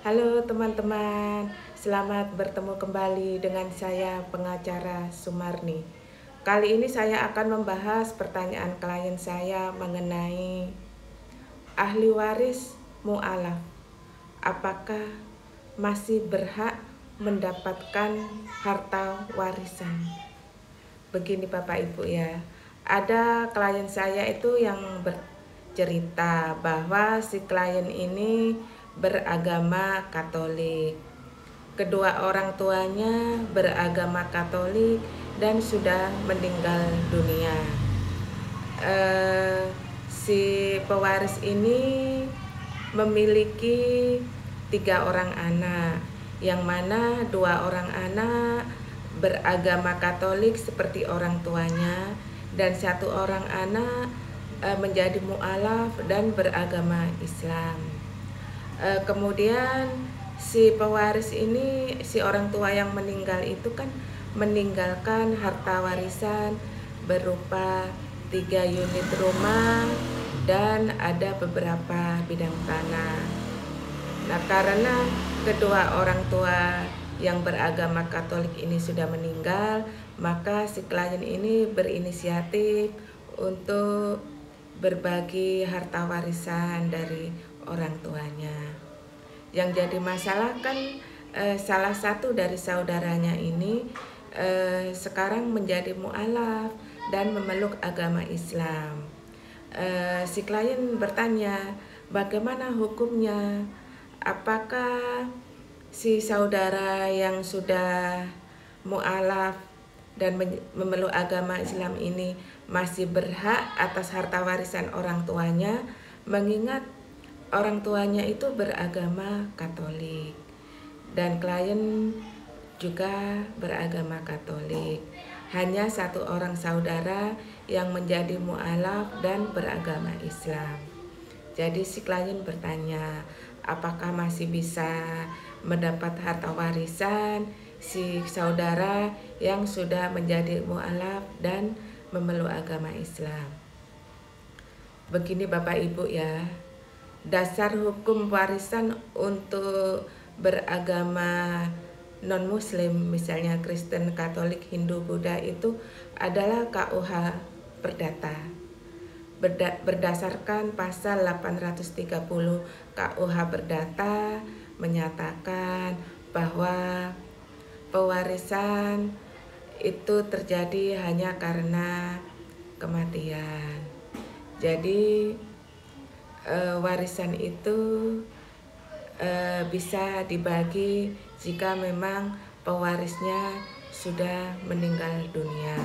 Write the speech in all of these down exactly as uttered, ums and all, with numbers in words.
Halo teman-teman, selamat bertemu kembali dengan saya pengacara Sumarni. Kali ini saya akan membahas pertanyaan klien saya mengenai ahli waris mu'alaf. Apakah masih berhak mendapatkan harta warisan? Begini Bapak Ibu ya, ada klien saya itu yang bercerita bahwa si klien ini beragama Katolik. Kedua orang tuanya beragama Katolik dan sudah meninggal dunia. Eh, si pewaris ini memiliki tiga orang anak, yang mana dua orang anak beragama Katolik seperti orang tuanya, dan satu orang anak e, menjadi mu'alaf dan beragama Islam. E, kemudian si pewaris ini, si orang tua yang meninggal itu kan meninggalkan harta warisan berupa tiga unit rumah dan ada beberapa bidang tanah. Nah, karena kedua orang tua yang beragama Katolik ini sudah meninggal, maka si klien ini berinisiatif untuk berbagi harta warisan dari orang tuanya. Yang jadi masalah kan eh, salah satu dari saudaranya ini eh, sekarang menjadi mu'alaf dan memeluk agama Islam. Eh, si klien bertanya, bagaimana hukumnya? Apakah si saudara yang sudah mu'alaf dan memeluk agama Islam ini masih berhak atas harta warisan orang tuanya, mengingat orang tuanya itu beragama Katolik dan klien juga beragama Katolik. Hanya satu orang saudara yang menjadi mu'alaf dan beragama Islam. Jadi si klien bertanya, apakah masih bisa mendapat harta warisan si saudara yang sudah menjadi mu'alaf dan memeluk agama Islam. Begini Bapak Ibu ya, dasar hukum warisan untuk beragama non-muslim, misalnya Kristen, Katolik, Hindu, Buddha, itu adalah K U H Perdata. Berdasarkan pasal delapan ratus tiga puluh K U H Perdata menyatakan bahwa pewarisan itu terjadi hanya karena kematian. Jadi e, warisan itu e, bisa dibagi jika memang pewarisnya sudah meninggal dunia.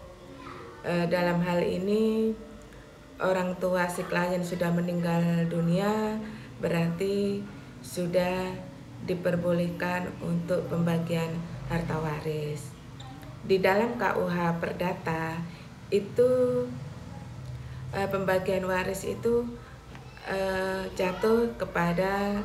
E, dalam hal ini orang tua si klien sudah meninggal dunia, berarti sudah diperbolehkan untuk pembagian harta waris. Di dalam K U H Perdata itu eh, pembagian waris itu eh, jatuh kepada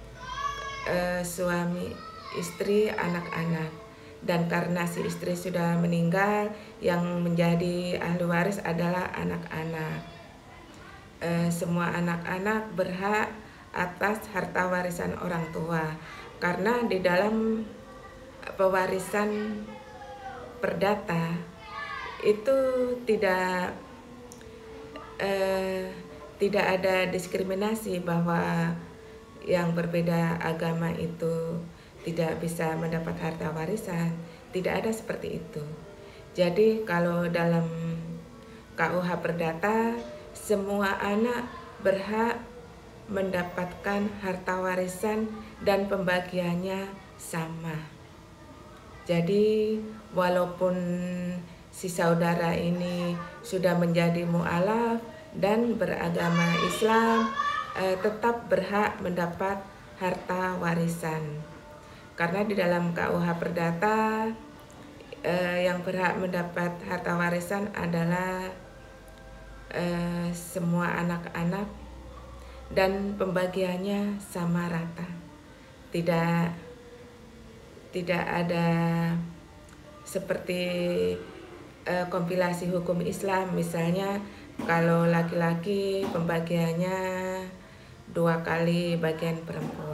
eh, suami, istri, anak-anak. Dan karena si istri sudah meninggal, yang menjadi ahli waris adalah anak-anak. Eh, semua anak-anak berhak atas harta warisan orang tua, karena di dalam pewarisan perdata itu tidak eh, tidak ada diskriminasi bahwa yang berbeda agama itu tidak bisa mendapat harta warisan. Tidak ada seperti itu. Jadi kalau dalam K U H Perdata, semua anak berhak mendapatkan harta warisan dan pembagiannya sama. Jadi walaupun si saudara ini sudah menjadi mu'alaf dan beragama Islam, eh, tetap berhak mendapat harta warisan. Karena di dalam K U H Perdata eh, yang berhak mendapat harta warisan adalah eh, semua anak-anak dan pembagiannya sama rata. Tidak tidak ada seperti eh, kompilasi hukum Islam, misalnya kalau laki-laki pembagiannya dua kali bagian perempuan.